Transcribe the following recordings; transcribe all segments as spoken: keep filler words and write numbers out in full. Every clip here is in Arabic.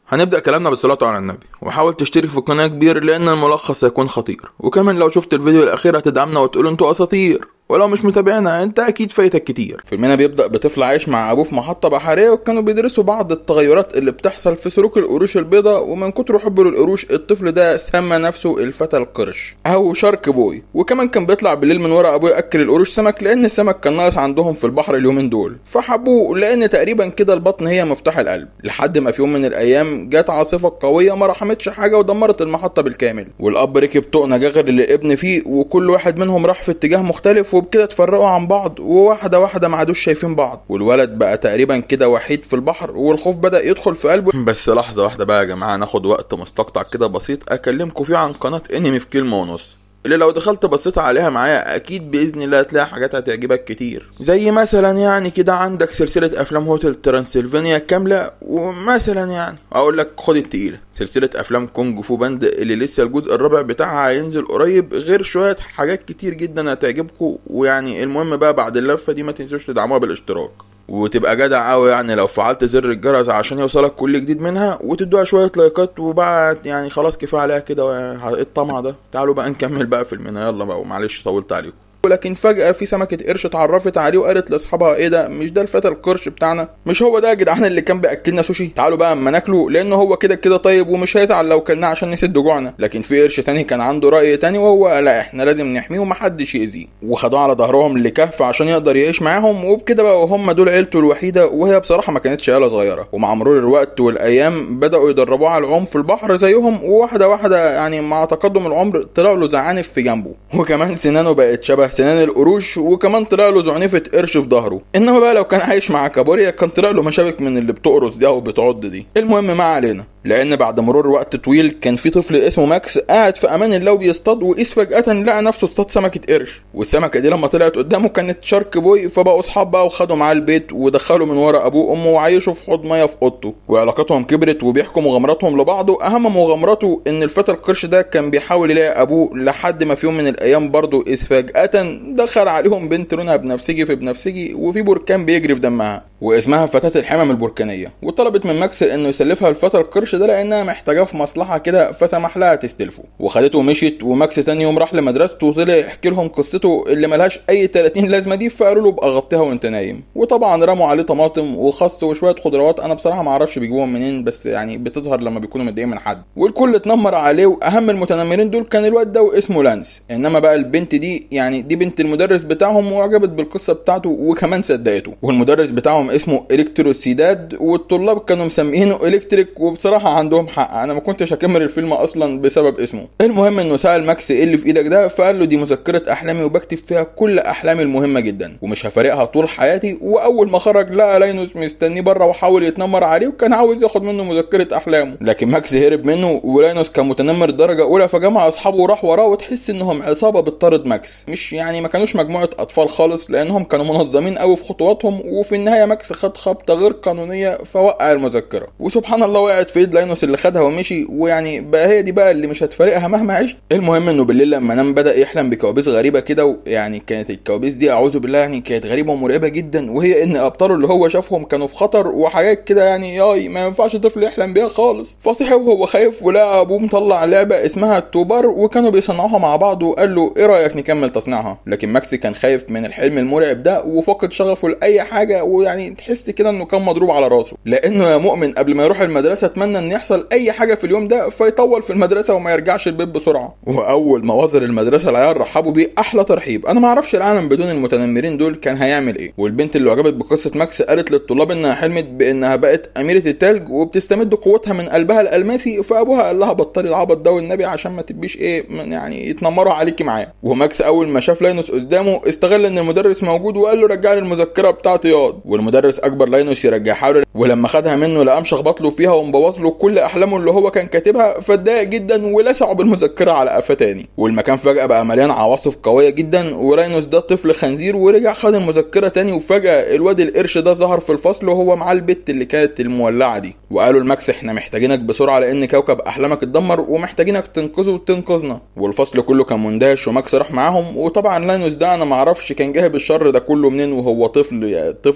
هنبدأ كلامنا بالصلاة على النبي، وحاول تشترك في القناة كبير لأن الملخص هيكون خطير. وكمان لو شفت الفيديو الأخير هتدعمنا وتقول انتوا أساطير، ولو مش متابعنا انت اكيد فايتك كتير. فيلمنا بيبدأ بطفل عايش مع ابوه في محطة بحرية، وكانوا بيدرسوا بعض التغيرات اللي بتحصل في سلوك القروش البيضاء، ومن كتر حبه للقروش الطفل ده سمى نفسه الفتى القرش او شارك بوي. وكمان كان بيطلع بالليل من ورا ابوه ياكل القروش سمك، لان السمك كان ناقص عندهم في البحر اليومين دول، فحبوه لان تقريبا كده البطن هي مفتاح القلب. لحد ما في يوم من الايام جت عاصفة قوية ما رحمتش حاجة ودمرت المحطة بالكامل، والاب ركب طوق نجاه غير اللي الابن فيه، وكل واحد منهم راح في اتجاه مختلف، وبكده اتفرقوا عن بعض، وواحدة واحدة ما عادوش شايفين بعض. والولد بقى تقريبا كده وحيد في البحر، والخوف بدأ يدخل في قلبه. بس لحظة واحدة بقى يا جماعة، ناخد وقت مستقطع كده بسيط اكلمكم فيه عن قناة انمي في كلمة ونص، اللي لو دخلت بصيت عليها معايا اكيد باذن الله هتلاقي حاجات هتعجبك كتير. زي مثلا يعني كده عندك سلسله افلام هوتل ترانسلفانيا كامله، ومثلا يعني اقول لك خد التقيله سلسله افلام كونج فو باند اللي لسه الجزء الرابع بتاعها هينزل قريب، غير شويه حاجات كتير جدا هتعجبكم. ويعني المهم بقى بعد اللفه دي ما تنسوش تدعموها بالاشتراك، وتبقى جدع قوي يعني لو فعلت زر الجرس عشان يوصلك كل جديد منها، وتدوها شويه لايكات. وبعد يعني خلاص كفايه عليها كده الطمع ده. تعالوا بقى نكمل بقى فيلمنا، يلا بقى ومعلش طولت عليكم. ولكن فجأة في سمكة قرش اتعرفت عليه وقالت لاصحابها ايه ده، مش ده الفتى القرش بتاعنا؟ مش هو ده يا جدعان اللي كان بياكلنا سوشي؟ تعالوا بقى اما ناكله، لانه هو كده كده طيب ومش هيزعل لو كلناه عشان نسد جوعنا. لكن في قرش تاني كان عنده رأي تاني، وهو لا احنا لازم نحميه ومحدش يأذيه، وخدوه على ظهرهم لكهف عشان يقدر يعيش معاهم. وبكده بقى هم دول عيلته الوحيدة، وهي بصراحة ما كانتش عيلة صغيرة. ومع مرور الوقت والايام بدأوا يدربوه على العوم في البحر زيهم، وواحدة واحدة يعني مع تقدم العمر طلع له زعانف في جنبه، وكمان سنانه بقت شبه سنان القروش، وكمان طلع له زعنفة قرش في ظهره. انما بقى لو كان عايش مع كابوريا كان طلع له مشابك من اللي بتقرص دي او بتعض دي. المهم ما علينا، لان بعد مرور وقت طويل كان في طفل اسمه ماكس قاعد في امان الله وبيصطاد، وقيس فجأة لقى نفسه اصطاد سمكة قرش. والسمكة دي لما طلعت قدامه كانت شارك بوي، فبقوا اصحاب بقى وخدوا معاه البيت ودخلوا من ورا ابوه وامه وعيشوا في حوض ميه في اوضته، وعلاقتهم كبرت وبيحكوا مغامراتهم لبعض. واهم مغامراته ان الفتى القرش ده كان بيحاول يلاقي ابوه، لحد ما في يوم من الايام برضه قيس فجأة دخل عليهم بنت لونها بنفسجي في بنفسجي، وفي بركان بيجري في دمها واسمها فتاة الحمم البركانية، وطلبت من ماكس انه يسلفها الفتى القرش ده لانها محتاجاه في مصلحة كده، فسمح لها تستلفه وخدته ومشيت. وماكس تاني يوم راح لمدرسته وطلع يحكي لهم قصته اللي ملهاش اي تلاتين لازمة دي، فقالوا له ابقى غطيها وانت نايم. وطبعا رموا عليه طماطم وخس وشوية خضروات، انا بصراحة ما اعرفش بيجيبوهم منين، بس يعني بتظهر لما بيكونوا متضايقين من حد. والكل اتنمر عليه، واهم المتنمرين دول كان الواد ده واسمه لانس. انما بقى البنت دي يعني دي بنت المدرس بتاعهم، وعجبت بالقصة بتاعته وكمان صدقته. والمدرس بتاعهم اسمه الكتروسيداد، والطلاب كانوا مسميينه الكتريك، وبصراحه عندهم حق، انا ما كنتش هكمل الفيلم اصلا بسبب اسمه. المهم انه سأل ماكس ايه اللي في ايدك ده، فقال له دي مذكره احلامي وبكتب فيها كل احلامي المهمه جدا ومش هفارقها طول حياتي. واول ما خرج لقى لاينوس مستنيه بره وحاول يتنمر عليه، وكان عاوز ياخد منه مذكره احلامه، لكن ماكس هرب منه. ولاينوس كان متنمر درجه اولى، فجمع اصحابه وراح وراه، وتحس انهم عصابه بتطارد ماكس، مش يعني ما كانوش مجموعه اطفال خالص، لانهم كانوا منظمين قوي في خطواتهم. وفي النهايه ماكس خد خبطه غير قانونيه فوقع المذكره، وسبحان الله وقعت في ايد لاينوس اللي خدها ومشي. ويعني بقى هي دي بقى اللي مش هتفارقها مهما عشت. المهم انه بالليل لما نام بدا يحلم بكوابيس غريبه كده، ويعني كانت الكوابيس دي اعوذ بالله يعني كانت غريبه ومرعبه جدا، وهي ان ابطاله اللي هو شافهم كانوا في خطر وحاجات كده يعني ياي ما ينفعش طفل يحلم بيها خالص. فصحي وهو خايف ولقى ابوه مطلع لعبه اسمها التوبر، وكانوا بيصنعوها مع بعض، وقال له ايه رايك نكمل تصنيعها؟ لكن ماكس كان خايف من الحلم المرعب ده وفقد شغفه لاي حاجه، ويعني تحس كده انه كان مضروب على راسه، لانه يا مؤمن قبل ما يروح المدرسه اتمنى ان يحصل اي حاجه في اليوم ده فيطول في المدرسه وما يرجعش البيت بسرعه. واول ما وصل المدرسه العيال رحبوا بيه احلى ترحيب. انا ما اعرفش العالم بدون المتنمرين دول كان هيعمل ايه. والبنت اللي عجبت بقصه ماكس قالت للطلاب انها حلمت بانها بقت اميره التلج وبتستمد قوتها من قلبها الالماسي، فابوها قال لها بطلي العبط ده والنبي عشان ما تبقيش ايه يعني يتنمروا عليكي معاه. وماكس اول ما شاف لاينوس قدامه استغل ان المدرس موجود وقال له رجع لي المذكره بتاعتي ياض. والمدرس اجبر لاينوس يرجعها له، ولما خدها منه لقام شخبط له فيها ومبوظ له كل احلامه اللي هو كان كاتبها، فاتضايق جدا ولسعه بالمذكره على قفاه تاني. والمكان فجاه بقى مليان عواصف قويه جدا، ولاينوس ده طفل خنزير ورجع خد المذكره تاني. وفجاه الواد القرش ده ظهر في الفصل وهو معاه البت اللي كانت المولعه دي، وقالوا لماكس احنا محتاجينك بسرعه لان كوكب احلامك اتدمر ومحتاجينك تنقذه وتنقذنا. والفصل كله كان مندهش وماكس راح معاهم. وطبعا لاينوس ده انا ما اعرفش كان جايب الشر ده كله منين وهو طفل يعني طفل صغير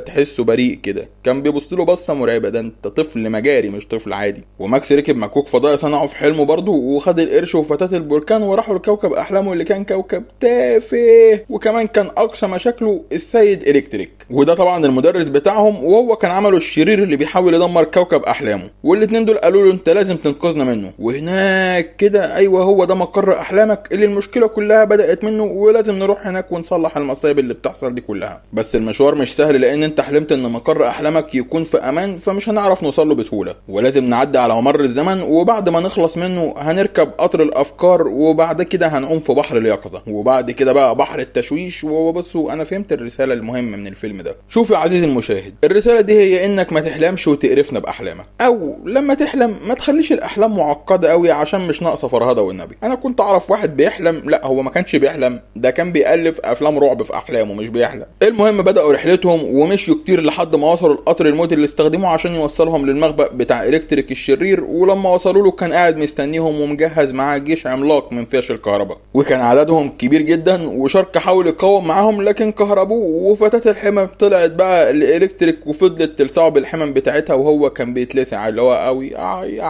تحسه بريء كده، كان بيبص له بصه مرعبه، ده انت طفل مجاري مش طفل عادي. وماكس ركب مكوك فضائي صنعه في حلمه برضه، وخد القرش وفتاة البركان وراحوا لكوكب احلامه اللي كان كوكب تافه، وكمان كان اقصى مشاكله السيد الكتريك، وده طبعا المدرس بتاعهم، وهو كان عمله الشرير اللي بيحاول يدمر كوكب احلامه. والاتنين دول قالوا له انت لازم تنقذنا منه، وهناك كده ايوه هو ده مقر احلامك اللي المشكله كلها بدات منه، ولازم نروح هناك ونصلح المصايب اللي بتحصل دي كلها. بس المشوار مش سهل لان انت حلمت ان مقر احلامك يكون في امان، فمش هنعرف نوصل له بسهوله، ولازم نعدي على ممر الزمن، وبعد ما نخلص منه هنركب قطر الافكار، وبعد كده هنعوم في بحر اليقظه، وبعد كده بقى بحر التشويش. وبصوا انا فهمت الرساله المهمه من الفيلم ده. شوف يا عزيزي المشاهد، الرساله دي هي انك ما تحلمش وتقرفنا باحلامك، او لما تحلم ما تخليش الاحلام معقده قوي عشان مش ناقصه فرهده والنبي. انا كنت اعرف واحد بيحلم، لا هو ما كانش بيحلم، ده كان بيألف افلام رعب في احلامه مش بيحلم. المهم بداوا رحلتهم ومشيوا كتير لحد ما وصلوا القطر الموت اللي استخدموه عشان يوصلهم للمخبأ بتاع الكتريك الشرير. ولما وصلوا له كان قاعد مستنيهم ومجهز معاه جيش عملاق من فيش الكهرباء، وكان عددهم كبير جدا، وشارك حاول يقاوم معاهم لكن كهربوه. وفتاة الحمم طلعت بقى الالكتريك وفضلت تلسعه بالحمم بتاعتها، وهو كان بيتلسع اللي هو قوي اه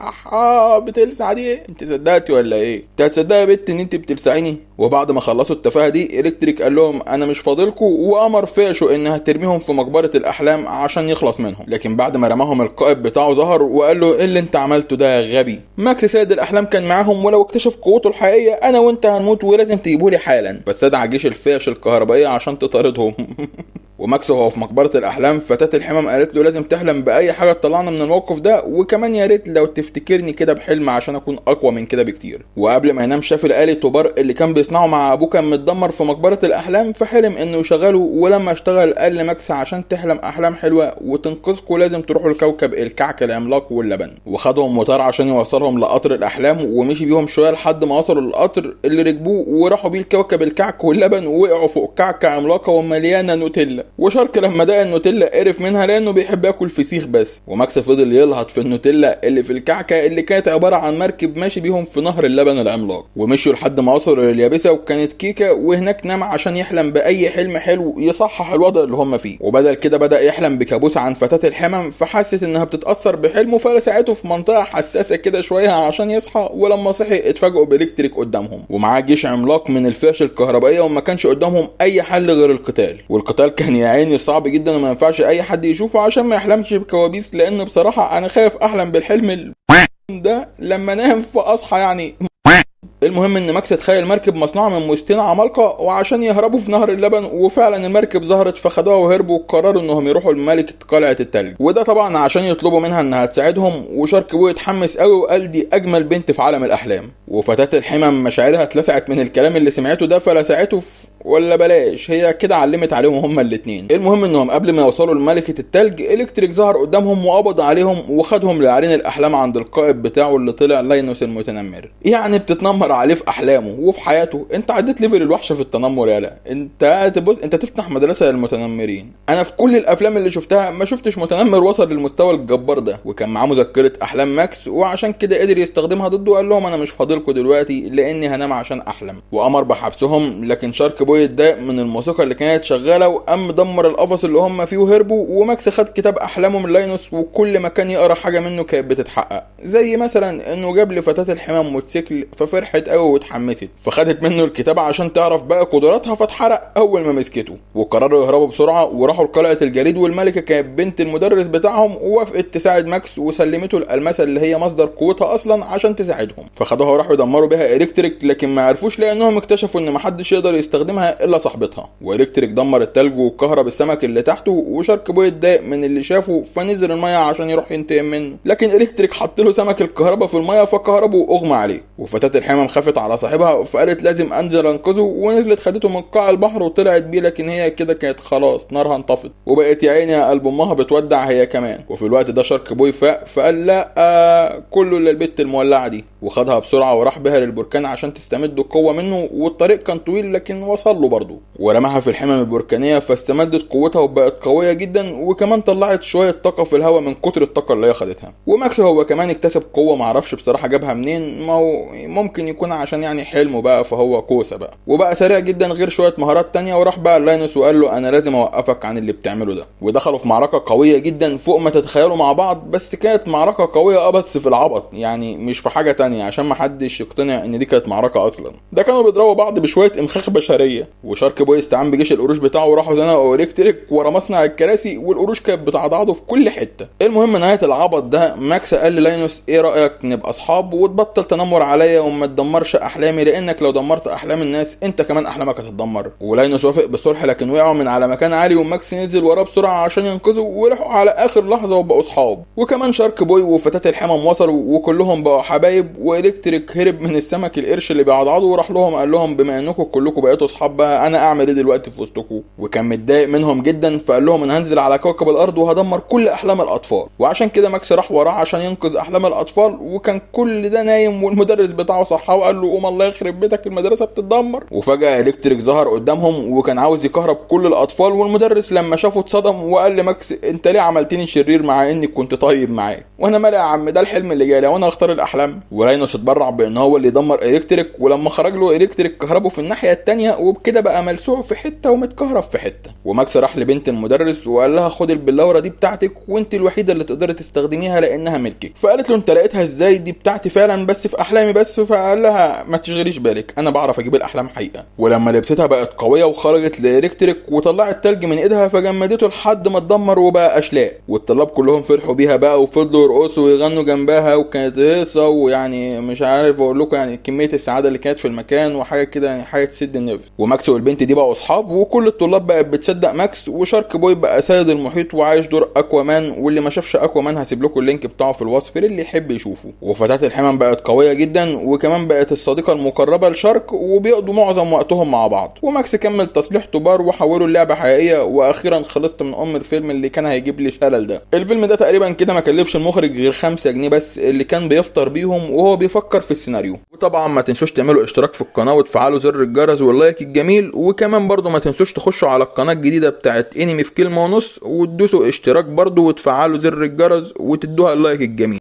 اه بتلسع دي، انت صدقتي ولا ايه؟ انت هتصدقي يا بنت ان انت بتلسعيني؟ وبعد ما خلصوا التفاهه دي الكتريك قال لهم انا مش فاضلكم، وامر فيشو انها ترميهم في مقبره الاحلام عشان يخلص منهم. لكن بعد ما رماهم القائد بتاعه ظهر وقال له ايه اللي انت عملته ده يا غبي؟ ماكس سيد الاحلام كان معاهم، ولو اكتشف قوته الحقيقيه انا وانت هنموت ولازم تجيبولي حالا. فاستدعى جيش الفيش الكهربائيه عشان تطاردهم. وماكس وهو في مقبره الاحلام فتاة الحمم قالت له لازم تحلم باي حاجه تطلعنا من الموقف ده، وكمان يا ريت لو تفتكرني كده بحلم عشان اكون اقوى من كده بكتير. وقبل ما ينام شاف الآلة وبرق اللي كان بيصنعه مع ابوه كان متدمر في مقبره الاحلام، فحلم انه يشغله. ولما اشتغل قال لماكس عشان تحلم احلام حلوه وتنقذكم لازم تروحوا لكوكب الكعك العملاق واللبن. وخدهم موتور عشان يوصلهم لقطر الاحلام، ومشي بيهم شويه لحد ما وصلوا للقطر اللي ركبوه وراحوا بيه لكوكب الكعك واللبن، ووقعوا فوق كعكه عملاقه ومليانه نوتيلا. وشارك لما دق النوتيلا قرف منها لانه بيحب ياكل فسيخ بس، وماكس فضل يلهط في النوتيلا اللي في الكعكه اللي كانت عباره عن مركب ماشي بيهم في نهر اللبن العملاق. ومشوا لحد ما وصلوا لليابسه وكانت كيكه، وهناك نام عشان يحلم باي حلم حلو يصحح الوضع اللي هم فيه. وبدل كده بدا يحلم بكابوس عن فتاة الحمم، فحست انها بتتاثر بحلمه فرسعته في منطقه حساسه كده شويه عشان يصحى. ولما صحي اتفاجئوا بالكتريك قدامهم ومعاه جيش عملاق من الفيش الكهربائيه، وما كانش قدامهم اي حل غير القتال. والقتال كان يا عيني صعب جدا وما ينفعش اي حد يشوفه عشان ما يحلمش بكوابيس، لان بصراحه انا خايف احلم بالحلم ده لما نام فاصحى يعني. المهم ان ماكس تخيل مركب مصنوعه من موستين عمالقه وعشان يهربوا في نهر اللبن، وفعلا المركب ظهرت فخدوها وهربوا، وقرروا انهم يروحوا لملكه قلعه التلج، وده طبعا عشان يطلبوا منها انها تساعدهم. وشارك بوي اتحمس قوي وقال دي اجمل بنت في عالم الاحلام. وفتاة الحمم مشاعرها اتلسعت من الكلام اللي سمعته ده فلسعته في ولا بلاش هي كده علمت عليهم هما الاثنين. المهم انهم قبل ما يوصلوا لملكه التلج الكتريك ظهر قدامهم وقبض عليهم وخدهم لعرين الاحلام عند القائد بتاعه اللي طلع لاينوس المتنمر. يعني بتتنمر عليه في احلامه وفي حياته. انت عديت ليفل الوحشه في التنمر يالا، انت تبص انت تفتح مدرسه للمتنمرين. انا في كل الافلام اللي شفتها ما شفتش متنمر وصل للمستوى الجبار ده. وكان معاه مذكره احلام ماكس، وعشان كده قدر يستخدمها ضده وقال لهم انا مش فاضلكم دلوقتي لاني هنام عشان احلم. وامر بحبسهم، لكن شارك بوي اتضايق من الموسيقى اللي كانت شغاله وقام دمر القفص اللي هم فيه وهربوا. وماكس خد كتاب احلامه من لاينوس، وكل ما كان يقرا حاجه منه كانت بتتحقق، زي مثلا انه جاب لفتاة الحمم موتوسيكل ففرحت قوي واتحمست، فخدت منه الكتاب عشان تعرف بقى قدراتها فاتحرق اول ما مسكته. وقرروا يهربوا بسرعه وراحوا لقلعه الجليد، والملكه كانت بنت المدرس بتاعهم ووافقت تساعد ماكس وسلمته الالماسه اللي هي مصدر قوتها اصلا عشان تساعدهم. فخدوها وراحوا يدمروا بها الكتريك، لكن ما عرفوش لانهم اكتشفوا ان محدش يقدر يستخدمها الا صاحبتها. والكتريك دمر التلج وكهرب السمك اللي تحته، وشارك بوي اتضايق من اللي شافه فنزل الميه عشان يروح ينتقم منه، لكن الكتريك حط له سمك الكهرباء في الميه فكهربه واغمى عليه. وفتاة الحمم خافت على صاحبها فقالت لازم انزل انقذه، ونزلت خدته من قاع البحر وطلعت بيه، لكن هي كده كانت خلاص نارها انطفت وبقت يا عيني يا قلب امها بتودع هي كمان. وفي الوقت ده شارك بوي فاق فقال لا آه كله الا البت المولعه دي، وخدها بسرعه وراح بها للبركان عشان تستمد القوه منه، والطريق كان طويل لكن وصل له برضه، ورماها في الحمم البركانيه فاستمدت قوتها وبقت قويه جدا، وكمان طلعت شويه طاقه في الهواء من كتر الطاقه اللي هي خدتها. وماكس هو كمان اكتسب قوه معرفش بصراحه جابها منين، ما هو ممكن يكون عشان يعني حلمه بقى فهو كوسه بقى، وبقى سريع جدا غير شويه مهارات تانية. وراح بقى لاينوس وقال له انا لازم اوقفك عن اللي بتعمله ده، ودخلوا في معركه قويه جدا فوق ما تتخيلوا مع بعض. بس كانت معركه قويه اه بس في العبط يعني، مش في حاجه تانية، عشان ما حدش يقتنع ان دي كانت معركه اصلا. ده كانوا بيضربوا بعض بشويه امخاخ بشريه، وشارك بوي استعان بجيش القروش بتاعه وراحوا زنقوا الكتريك ورا مصنع الكراسي، والقروش كانت بتعضعضه في كل حته. المهم نهايه العبط ده ماكس قال للاينوس ايه رايك نبقى اصحاب وتبطل تنمر عليا وما تدمرش احلامي، لانك لو دمرت احلام الناس انت كمان احلامك هتتدمر. ولاينوس وافق بالصلح، لكن وقعوا من على مكان عالي وماكس نزل وراه بسرعه عشان ينقذه، ولحقوا على اخر لحظه وبقوا اصحاب. وكمان شارك بوي وفتاة الحمم وصلوا وكلهم بقوا حبايب، والكتريك هرب من السمك القرش اللي بيعضعضه وراح لهم قال لهم بما انكم كلكم بقيتوا اصحاب بقى انا اعمل ايه دلوقتي في وسطكم. وكان متضايق منهم جدا فقال لهم انا هنزل على كوكب الارض وهدمر كل احلام الاطفال. وعشان كده ماكس راح وراه عشان ينقذ احلام الاطفال، وكان كل ده نايم والمدرس بتاعه صحاه وقال له قوم الله يخرب بيتك المدرسه بتتدمر. وفجاه الكتريك ظهر قدامهم وكان عاوز يكهرب كل الاطفال، والمدرس لما شافه اتصدم وقال لماكس انت ليه عملتني شرير مع اني كنت طيب معاك؟ وانا مالي يا عم، ده الحلم اللي جالي وانا اختار الاحلام. ولاينوس اتبرع بان هو اللي يدمر الكتريك، ولما خرج له الكتريك كهربه في الناحيه الثانيه، وبكده بقى ملسوع في حته ومتكهرب في حته. وماكس راح لبنت المدرس وقال لها خد البلوره دي بتاعتك وانت الوحيده اللي تقدري تستخدميها لانها ملكك. فقالت له انت لقيتها ازاي؟ دي بتاعتي فعلا بس في احلامي بس. فقال لها ما تشغليش بالك انا بعرف اجيب الاحلام حقيقه. ولما لبستها بقت قويه وخرجت لالكتريك وطلعت تلج من ايدها فجمدته لحد ما اتدمر وبقى اشلاء. والطلاب كلهم فرحوا بيها بقى وفضلوا يرقصوا ويغنوا جنبها، وكانت هيصه ويعني مش عارف اقول لكم يعني كميه السعاده اللي كانت في المكان وحاجه كده يعني حاجه تسد النفس. وماكس والبنت دي بقوا اصحاب، وكل الطلاب بقت بتصدق ماكس، وشارك بوي بقى سيد المحيط وعايش دور اكوامان. واللي ما شافش اكوامان هسيب لكم اللينك بتاعه في الوصف للي يحب يشوفه. وفتاة الحمم بقت قويه جدا، وكمان بقت الصديقه المقربه لشارك وبيقضوا معظم وقتهم مع بعض. وماكس كمل تصليح طبار وحولوا اللعبه حقيقيه، واخيرا خلصت من ام الفيلم اللي كان هيجيب لي شلل ده. الفيلم ده تقريبا كده ما كلفش المخرج غير خمسة جنيه بس اللي كان بيفطر بيهم وهو بيفكر في السيناريو. وطبعا ما تنسوش تعملوا اشتراك في القناه وتفعلوا زر الجرس واللايك الجميل، وكمان برضو ما تنسوش تخشوا على القناه الجديده بتاعت انمي في كلمه ونص وتدوسوا اشتراك برضو وتفعلوا زر الجرس وتدوها اللايك الجميل.